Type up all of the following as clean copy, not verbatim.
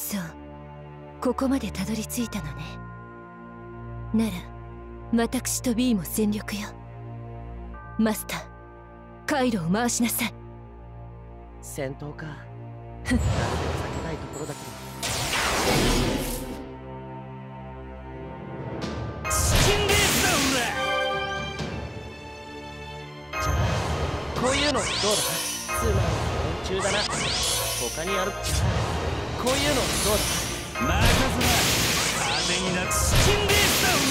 そう、ここまでたどり着いたのね。なら私と B も全力よ。マスター、回路を回しなさい。 戦闘か。なるべく避けたいところだけど。チキンレースだ俺。じゃあこういうのどうだ。つまり中だな。他にあるっちゃ。こういうのどうだ。任せな。風になチキンレース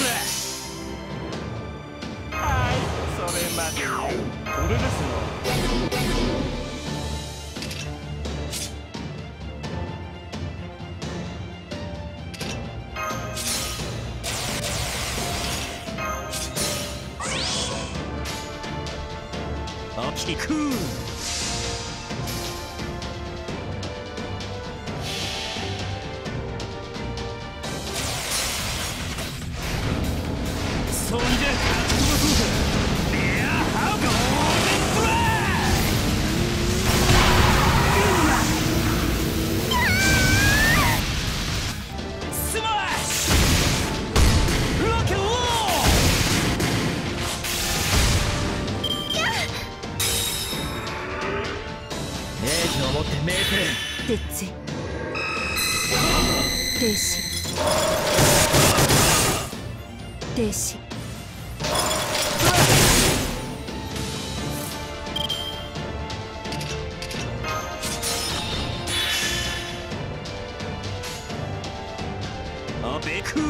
だ俺。はい、それまで。これですよ。聞く。そんじゃ覚悟そうか。レアハウゴールデントライ。スマッシュロケット。命をもって命する。 鉄槌停止停止。 アベクー。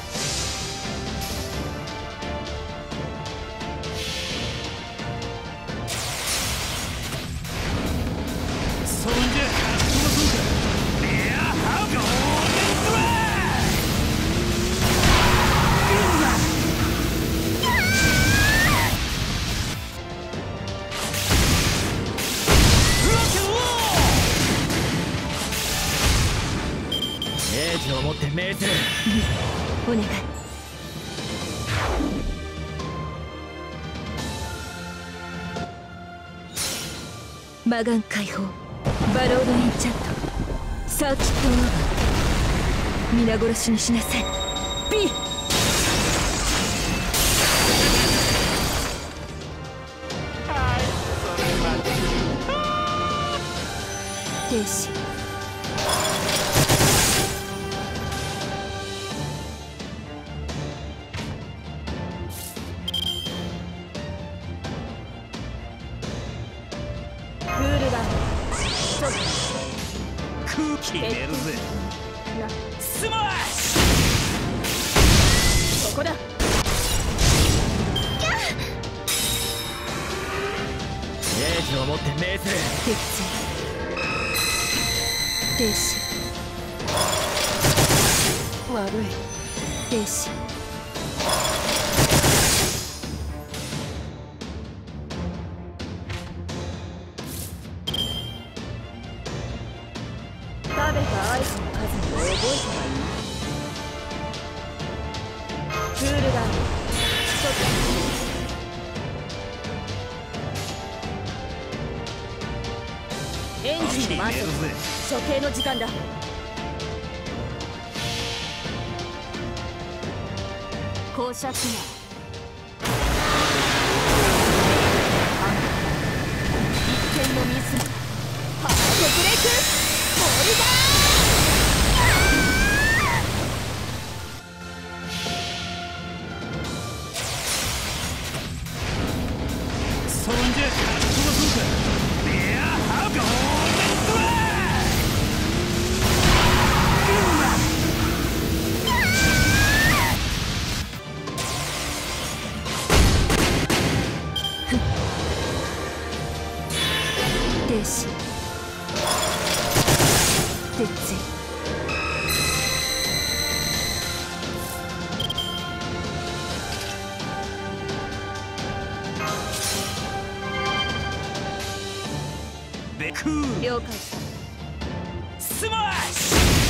そんじゃ覚悟そうか。レアハウゴールデントライ。ロケット。命をもって命ずる。 お願い。魔眼解放、バロードエンチャント、サーキットオーバー。皆殺しにしなさい B。 はい、それまで。 停止。クールダウン。 空気入れるぜ。スマッシュ。 ここだ。 命をもって命ずる。 鉄槌停止。悪い。停止。食べたアイスの数も覚えてはいい。クールダウン。エンジンの満足。処刑の時間だ。降車しない。一見のミスもハートブレイクモリガそんじゃ覚悟そうか。レアハウゴールデントラ停止。鉄槌。 ベクー。 了解。 スマッシ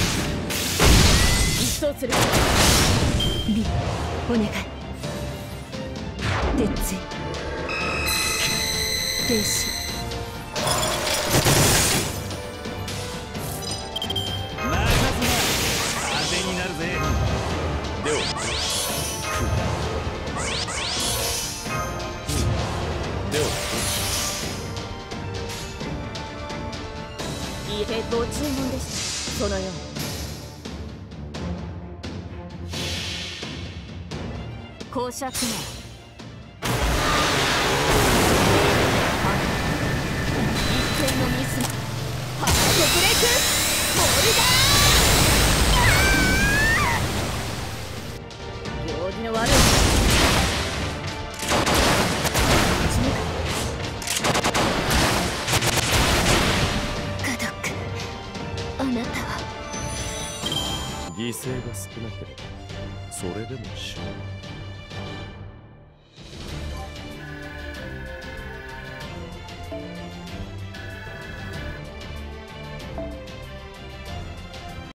一掃する。B、お願い。鉄槌停止。 ュ。任せな。 いいご注文でした。そのように。公爵の一斉のミスマハートブレイクモルダー行儀の悪いガドック、あなたは犠牲が少なければそれでも死ぬ。